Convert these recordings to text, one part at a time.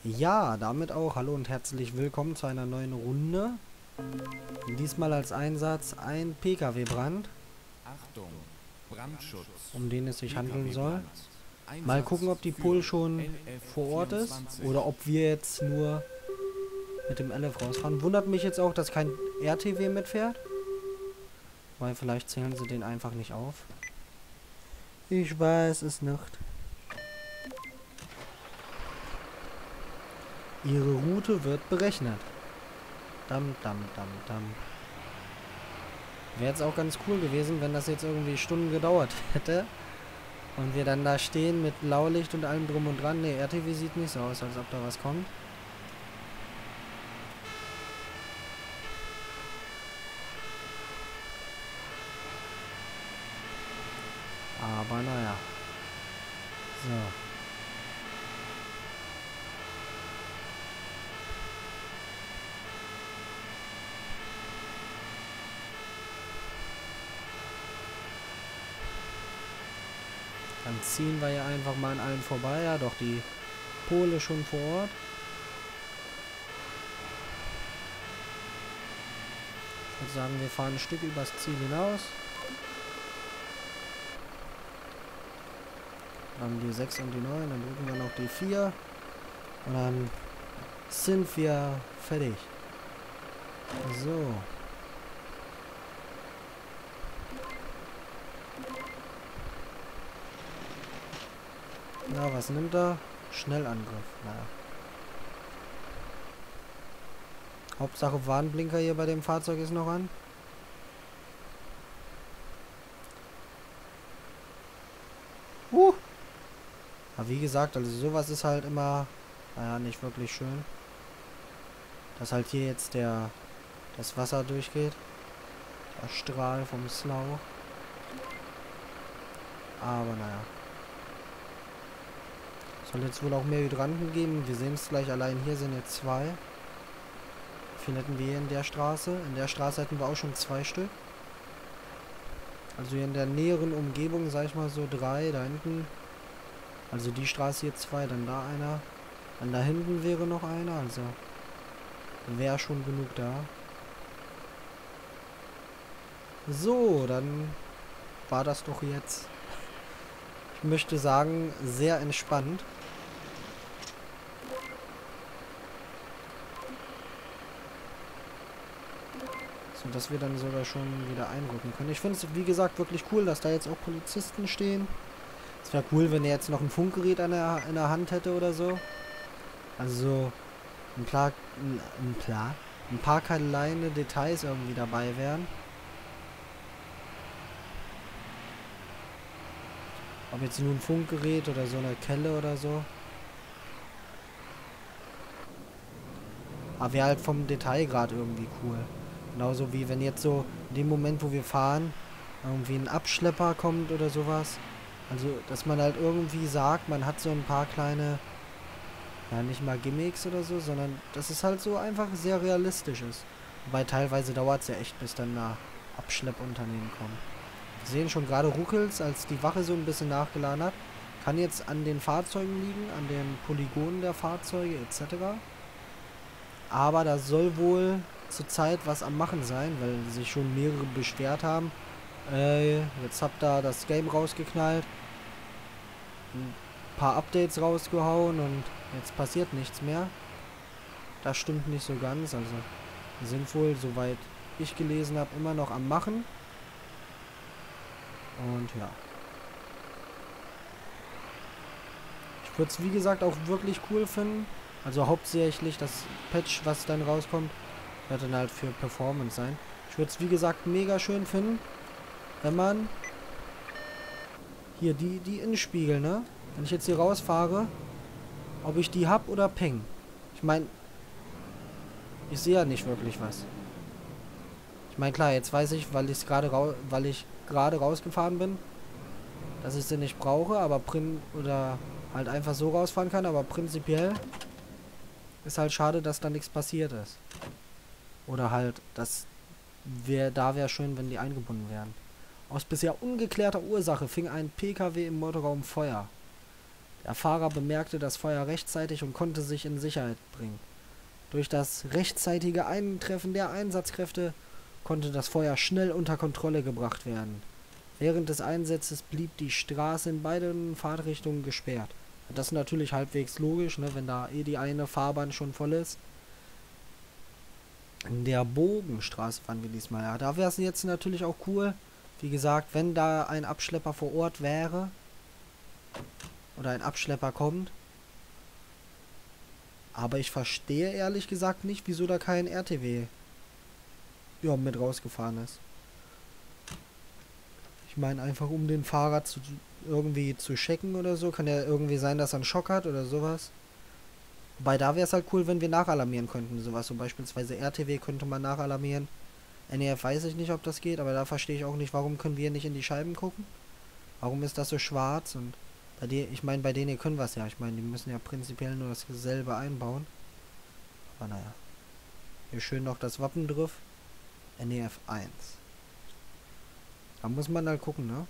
Ja, damit auch hallo und herzlich willkommen zu einer neuen Runde. Diesmal als Einsatz ein PKW-Brand, Achtung, Brandschutz, um den es sich handeln soll. PKW-Brand. Mal gucken, Einsatz ob die für Pol schon vor Ort ist LF24. oder ob wir jetzt nur mit dem LF rausfahren. Wundert mich jetzt auch, dass kein RTW mitfährt, weil vielleicht zählen sie den einfach nicht auf. Ich weiß es nicht. Ihre Route wird berechnet. Dam, dam, dam, dam. Wäre jetzt auch ganz cool gewesen, wenn das jetzt irgendwie Stunden gedauert hätte. Und wir dann da stehen mit Blaulicht und allem drum und dran. Ne, RTW sieht nicht so aus, als ob da was kommt. Aber naja. So. Dann ziehen wir ja einfach mal an allen vorbei. Ja, doch, die Pole schon vor Ort. Ich würde sagen, wir fahren ein Stück übers Ziel hinaus. Dann die 6 und die 9, dann drücken wir noch die 4. Und dann sind wir fertig. So. Na, was nimmt er? Schnellangriff. Naja. Hauptsache Warnblinker hier bei dem Fahrzeug ist noch an. Aber wie gesagt, also sowas ist halt immer, naja, nicht wirklich schön. Dass halt hier jetzt das Wasser durchgeht. Der Strahl vom Schlauch. Aber naja. Soll jetzt wohl auch mehr Hydranten geben. Wir sehen es gleich, allein hier sind jetzt 2. Wie viel hätten wir hier in der Straße? In der Straße hätten wir auch schon 2 Stück. Also hier in der näheren Umgebung, sag ich mal so 3. Da hinten. Also die Straße hier 2, dann da einer. Dann da hinten wäre noch einer. Also wäre schon genug da. So, dann war das doch jetzt, ich möchte sagen, sehr entspannt. So, dass wir dann sogar schon wieder einrücken können. Ich finde es, wie gesagt, wirklich cool, dass da jetzt auch Polizisten stehen. Es wäre cool, wenn er jetzt noch ein Funkgerät in der Hand hätte oder so. Also ein paar kleine Details irgendwie dabei wären. Ob jetzt nur ein Funkgerät oder so eine Kelle oder so. Aber wäre halt vom Detailgrad irgendwie cool. Genauso wie wenn jetzt so in dem Moment, wo wir fahren, irgendwie ein Abschlepper kommt oder sowas. Also, dass man halt irgendwie sagt, man hat so ein paar kleine, ja, nicht mal Gimmicks oder so, sondern dass es halt so einfach sehr realistisch ist. Wobei teilweise dauert es ja echt, bis dann da Abschleppunternehmen kommen. Wir sehen schon gerade ruckels, als die Wache so ein bisschen nachgeladen hat. Kann jetzt an den Fahrzeugen liegen, an den Polygonen der Fahrzeuge etc. Aber da soll wohl zurzeit was am Machen sein, weil sich schon mehrere beschwert haben. Jetzt habt ihr das Game rausgeknallt, ein paar Updates rausgehauen und jetzt passiert nichts mehr. Das stimmt nicht so ganz. Also wir sind wohl, soweit ich gelesen habe, immer noch am Machen. Und ja. Ich würde es wie gesagt auch wirklich cool finden. Also hauptsächlich das Patch, was dann rauskommt, wird dann halt für Performance sein. Ich würde es wie gesagt mega schön finden, wenn man hier die Innenspiegel, ne? Wenn ich jetzt hier rausfahre, ob ich die hab oder peng. Ich meine, ich sehe ja nicht wirklich was. Ich meine, klar, jetzt weiß ich, weil ich gerade rausgefahren bin, dass ich sie nicht brauche, aber oder halt einfach so rausfahren kann, aber prinzipiell ist halt schade, dass da nichts passiert ist. Oder halt, da wäre schön, wenn die eingebunden wären. Aus bisher ungeklärter Ursache fing ein PKW im Motorraum Feuer. Der Fahrer bemerkte das Feuer rechtzeitig und konnte sich in Sicherheit bringen. Durch das rechtzeitige Eintreffen der Einsatzkräfte konnte das Feuer schnell unter Kontrolle gebracht werden. Während des Einsatzes blieb die Straße in beiden Fahrtrichtungen gesperrt. Das ist natürlich halbwegs logisch, ne, wenn da eh die eine Fahrbahn schon voll ist. In der Bogenstraße fahren wir diesmal. Ja, da wäre es jetzt natürlich auch cool, wie gesagt, wenn da ein Abschlepper vor Ort wäre oder ein Abschlepper kommt. Aber ich verstehe ehrlich gesagt nicht, wieso da kein RTW mit rausgefahren ist. Ich meine einfach, um den Fahrer irgendwie zu checken oder so. Kann ja irgendwie sein, dass er einen Schock hat oder sowas. Wobei, da wäre es halt cool, wenn wir nachalarmieren könnten. Sowas, so beispielsweise RTW könnte man nachalarmieren. NEF weiß ich nicht, ob das geht, aber da verstehe ich auch nicht, warum können wir nicht in die Scheiben gucken. Warum ist das so schwarz? Und bei denen, ich meine, bei denen hier können wir es ja. Ich meine, die müssen ja prinzipiell nur dasselbe einbauen. Aber naja. Hier schön noch das Wappen drauf. NEF 1. Da muss man halt gucken, ne?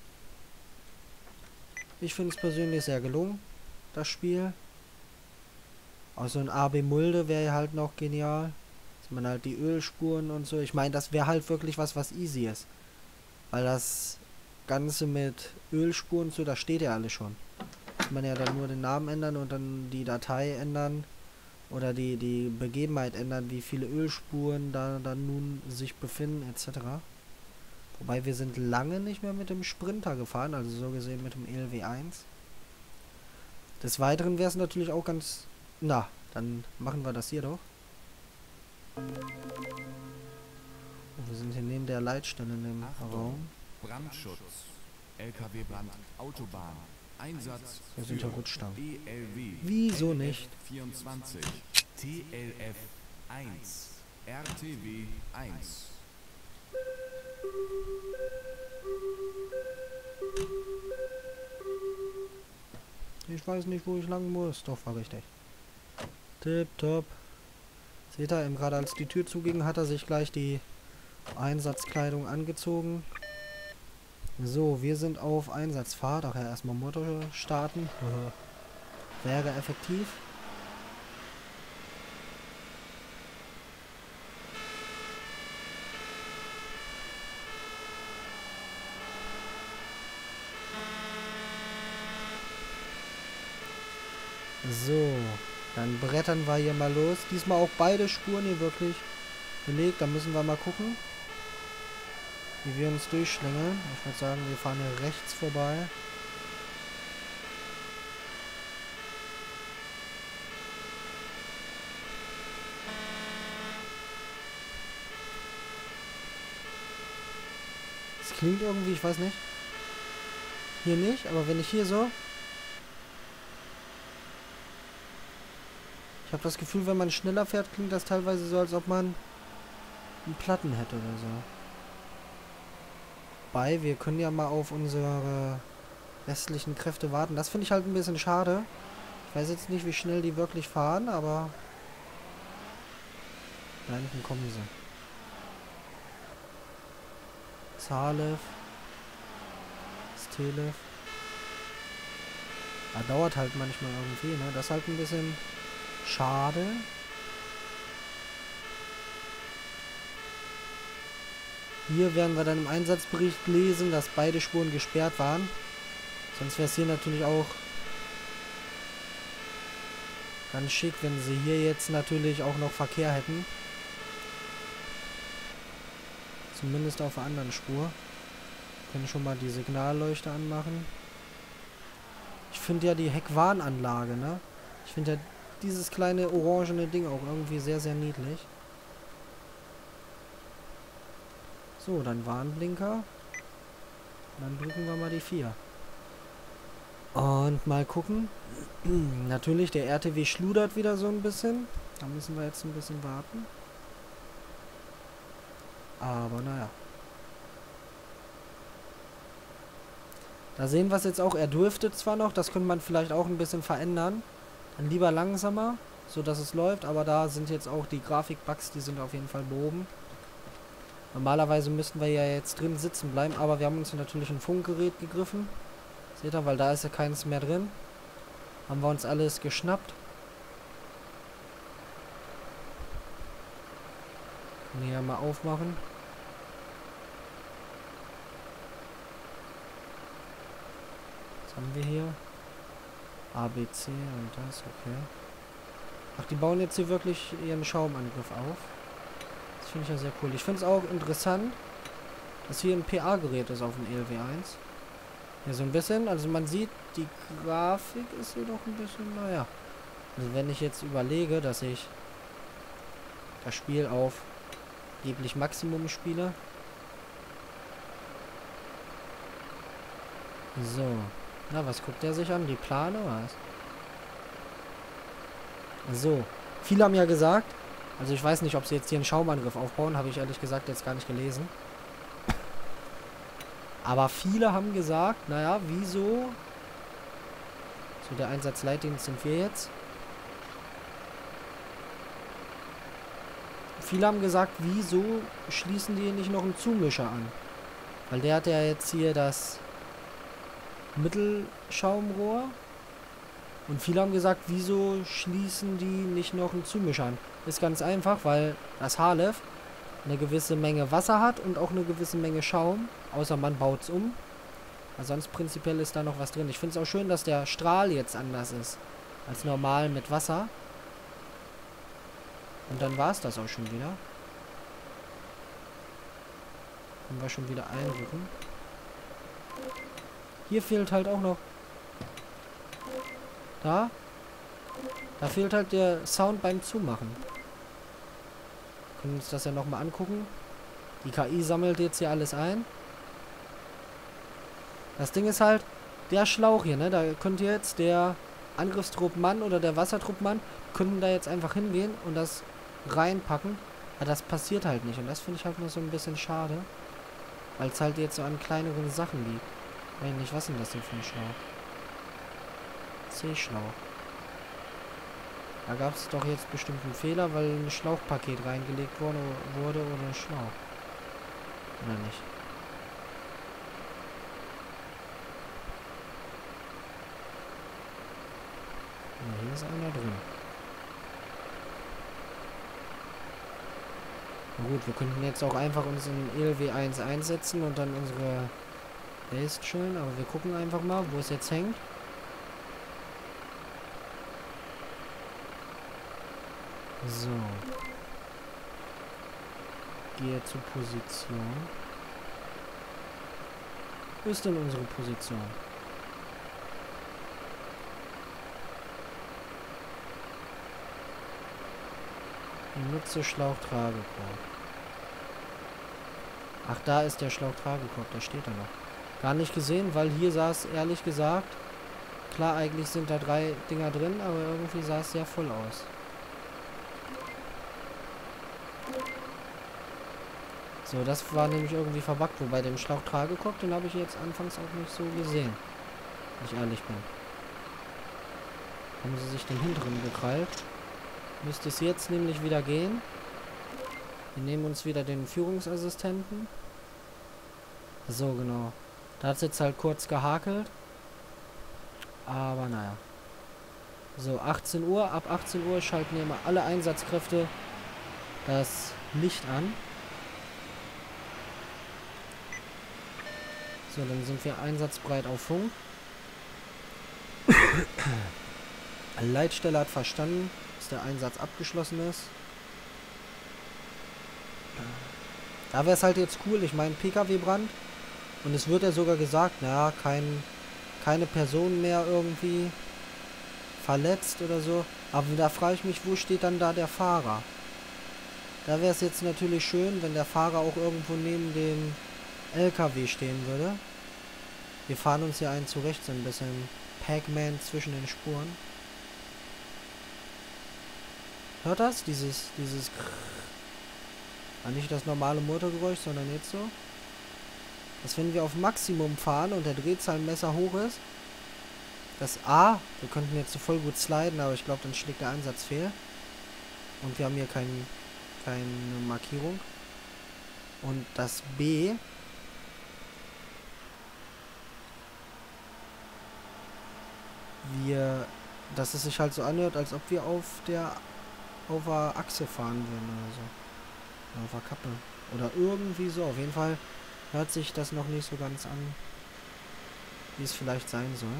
Ich finde es persönlich sehr gelungen, das Spiel. Auch so ein AB Mulde wäre halt noch genial. Dass man halt die Ölspuren und so. Ich meine, das wäre halt wirklich was easy ist. Weil das Ganze mit Ölspuren und so, das steht ja alles schon. Muss man ja dann nur den Namen ändern und dann die Datei ändern. Oder die Begebenheit ändern, wie viele Ölspuren da dann nun sich befinden, etc. Wobei wir sind lange nicht mehr mit dem Sprinter gefahren, also so gesehen mit dem ELW 1. Des Weiteren wäre es natürlich auch ganz... Na, dann machen wir das hier doch. Oh, wir sind hier neben der Leitstelle in dem Raum. Brandschutz, LKW-Brand, Autobahn, Einsatz Wir sind ja Rutschstangen. ELW. Wieso nicht? 24, TLF 1, RTW 1. Ich weiß nicht, wo ich lang muss. Doch, war richtig. Tipptopp. Seht ihr, eben gerade als die Tür zuging, hat er sich gleich die Einsatzkleidung angezogen. So, wir sind auf Einsatzfahrt. Ach ja, erstmal Motor starten. Wäre effektiv. So, dann brettern wir hier mal los. Diesmal auch beide Spuren hier wirklich belegt. Da müssen wir mal gucken, wie wir uns durchschlängeln. Ich würde sagen, wir fahren hier rechts vorbei. Das klingt irgendwie, ich weiß nicht. Hier nicht, aber wenn ich hier so... Ich habe das Gefühl, wenn man schneller fährt, klingt das teilweise so, als ob man einen Platten hätte oder so. Wobei, wir können ja mal auf unsere restlichen Kräfte warten. Das finde ich halt ein bisschen schade. Ich weiß jetzt nicht, wie schnell die wirklich fahren, aber... Da hinten kommen sie. Zalev. Stelev. Dauert halt manchmal irgendwie, ne? Das ist halt ein bisschen... schade. Hier werden wir dann im Einsatzbericht lesen, dass beide Spuren gesperrt waren. Sonst wäre es hier natürlich auch ganz schick, wenn sie hier jetzt natürlich auch noch Verkehr hätten. Zumindest auf der anderen Spur. Können schon mal die Signalleuchte anmachen. Ich finde ja die Heckwarnanlage, ne? Ich finde ja dieses kleine orangene Ding auch irgendwie sehr, sehr niedlich. So, dann Warnblinker. Dann drücken wir mal die 4. Und mal gucken. Natürlich, der RTW schludert wieder so ein bisschen. Da müssen wir jetzt ein bisschen warten. Aber naja. Da sehen wir es jetzt auch. Er dürfte zwar noch, das könnte man vielleicht auch ein bisschen verändern. Dann lieber langsamer, so dass es läuft. Aber da sind jetzt auch die Grafikbugs, die sind auf jeden Fall behoben. Normalerweise müssten wir ja jetzt drin sitzen bleiben, aber wir haben uns natürlich ein Funkgerät gegriffen. Seht ihr, weil da ist ja keins mehr drin. Haben wir uns alles geschnappt. Können hier mal aufmachen. Was haben wir hier? A, B, C und das, okay. Ach, die bauen jetzt hier wirklich ihren Schaumangriff auf. Das finde ich ja sehr cool. Ich finde es auch interessant, dass hier ein PA-Gerät ist auf dem ELW1. Ja, so ein bisschen. Also man sieht, die Grafik ist hier doch ein bisschen, naja. Also wenn ich jetzt überlege, dass ich das Spiel auf geblich Maximum spiele. So. Na, was guckt der sich an? Die Plane, was? So. Viele haben ja gesagt, also ich weiß nicht, ob sie jetzt hier einen Schaumangriff aufbauen, habe ich ehrlich gesagt jetzt gar nicht gelesen. Aber viele haben gesagt, naja, wieso? So, der Einsatzleitdienst sind wir jetzt. Viele haben gesagt, wieso schließen die nicht noch einen Zumischer an? Weil der hat ja jetzt hier das Mittelschaumrohr. Und viele haben gesagt, wieso schließen die nicht noch einen Zumischer an? Ist ganz einfach, weil das Halef eine gewisse Menge Wasser hat und auch eine gewisse Menge Schaum. Außer man baut es um. Aber sonst prinzipiell ist da noch was drin. Ich finde es auch schön, dass der Strahl jetzt anders ist als normal mit Wasser. Und dann war es das auch schon wieder. Können wir schon wieder einrücken. Hier fehlt halt auch noch... Da fehlt halt der Sound beim Zumachen. Wir können uns das ja nochmal angucken. Die KI sammelt jetzt hier alles ein. Das Ding ist halt, der Schlauch hier, ne? Da könnte jetzt der Angriffstruppmann oder der Wassertruppmann könnten da jetzt einfach hingehen und das reinpacken. Aber das passiert halt nicht. Und das finde ich halt nur so ein bisschen schade. Weil es halt jetzt so an kleineren Sachen liegt. Ich weiß nicht, was ist denn das hier für ein Schlauch? C-Schlauch. Da gab es doch jetzt bestimmt einen Fehler, weil ein Schlauchpaket reingelegt wurde oder Schlauch. Oder nicht? Ja, hier ist einer drin. Na gut, wir könnten jetzt auch einfach uns in ELW1 einsetzen und dann unsere Base chillen, aber wir gucken einfach mal, wo es jetzt hängt. So. Gehe zur Position. Wo ist denn unsere Position? Nutze Schlauchtragekorb. Ach, da ist der Schlauchtragekorb, da steht er noch. Gar nicht gesehen, weil hier sah es ehrlich gesagt, klar, eigentlich sind da 3 Dinger drin, aber irgendwie sah es sehr voll aus. So, das war nämlich irgendwie verbuggt, wobei den Schlauchtragekorb, den habe ich jetzt anfangs auch nicht so gesehen. Wenn ich ehrlich bin. Haben sie sich den hinteren gekrallt. Müsste es jetzt nämlich wieder gehen. Wir nehmen uns wieder den Führungsassistenten. So, genau. Da hat es jetzt halt kurz gehakelt. Aber naja. So, 18 Uhr. Ab 18 Uhr schalten wir mal alle Einsatzkräfte das Licht an. So, dann sind wir einsatzbereit auf Funk. Leitstelle hat verstanden, dass der Einsatz abgeschlossen ist. Da wäre es halt jetzt cool, ich meine PKW-Brand. Und es wird ja sogar gesagt, naja, keine Person mehr irgendwie verletzt oder so. Aber da frage ich mich, wo steht dann da der Fahrer? Da wäre es jetzt natürlich schön, wenn der Fahrer auch irgendwo neben dem LKW stehen würde. Wir fahren uns hier einen zurecht, so ein bisschen Pac-Man zwischen den Spuren. Hört das? Dieses nicht das normale Motorgeräusch, sondern jetzt so. Dass wenn wir auf Maximum fahren und der Drehzahlmesser hoch ist, das A, wir könnten jetzt so voll gut sliden, aber ich glaube, dann schlägt der Einsatz fehl. Und wir haben hier keine Markierung. Und das B, wir dass es sich halt so anhört, als ob wir auf der Achse fahren würden oder so. Oder auf der Kappe. Oder irgendwie so. Auf jeden Fall hört sich das noch nicht so ganz an, wie es vielleicht sein soll.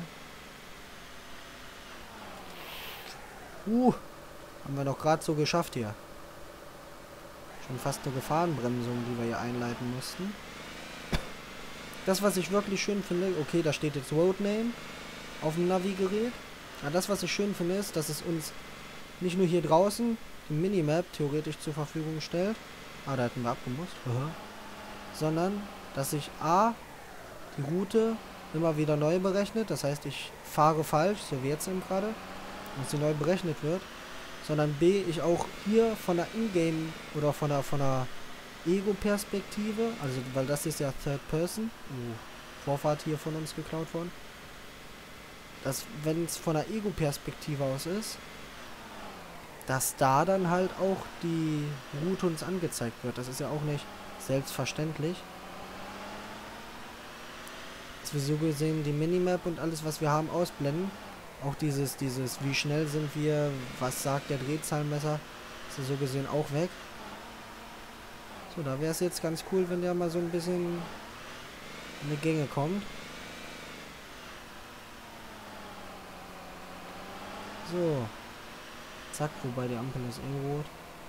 Haben wir doch gerade so geschafft hier. Schon fast eine Gefahrenbremsung, die wir hier einleiten mussten. Das, was ich wirklich schön finde, okay, da steht jetzt Roadname auf dem Navigerät. Aber das, was ich schön finde, ist, dass es uns nicht nur hier draußen die Minimap theoretisch zur Verfügung stellt. Ah, da hätten wir abgemusst. Sondern, dass sich A, die Route immer wieder neu berechnet. Das heißt, ich fahre falsch, so wie jetzt eben gerade, und sie neu berechnet wird. Sondern B, ich auch hier von der Ingame oder von der Ego-Perspektive, also weil das ist ja Third Person, Vorfahrt hier von uns geklaut worden, dass wenn es von der Ego-Perspektive aus ist, dass da dann halt auch die Route uns angezeigt wird. Das ist ja auch nicht selbstverständlich. Dass wir so gesehen die Minimap und alles, was wir haben, ausblenden. Auch dieses, wie schnell sind wir, was sagt der Drehzahlmesser, ist ja so gesehen auch weg. So, da wäre es jetzt ganz cool, wenn der mal so ein bisschen in die Gänge kommt. So. Zack, wobei die Ampel ist eh rot.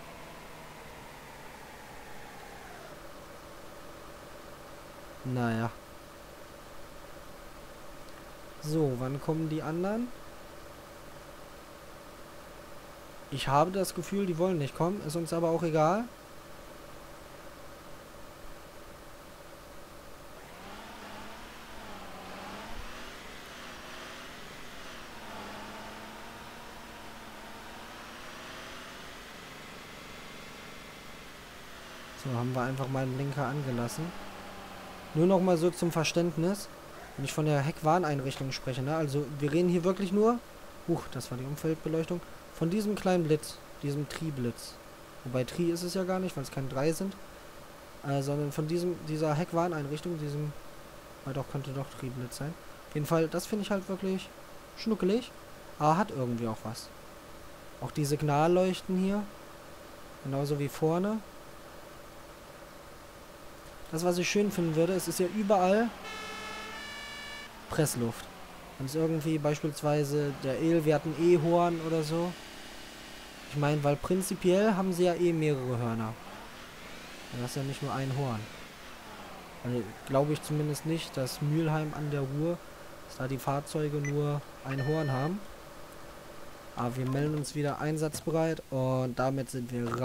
Naja. So, wann kommen die anderen? Ich habe das Gefühl, die wollen nicht kommen. Ist uns aber auch egal. So, haben wir einfach mal einen Blinker angelassen. Nur noch mal so zum Verständnis, wenn ich von der Heckwarneinrichtung spreche, ne? Also wir reden hier wirklich nur, das war die Umfeldbeleuchtung, von diesem kleinen Blitz, diesem Tri-Blitz. Wobei Tri ist es ja gar nicht, weil es keine 3 sind. Sondern von dieser Heckwarneinrichtung, doch, könnte doch Tri-Blitz sein. Auf jeden Fall, das finde ich halt wirklich schnuckelig, aber hat irgendwie auch was. Auch die Signalleuchten hier, genauso wie vorne. Das, was ich schön finden würde, es ist ja überall Pressluft. Wenn es irgendwie beispielsweise der wir hatten E-Horn oder so. Ich meine, weil prinzipiell haben sie ja eh mehrere Hörner. Und das ist ja nicht nur ein Horn. Also glaube ich zumindest nicht, dass Mülheim an der Ruhr, dass da die Fahrzeuge nur ein Horn haben. Aber wir melden uns wieder einsatzbereit und damit sind wir raus.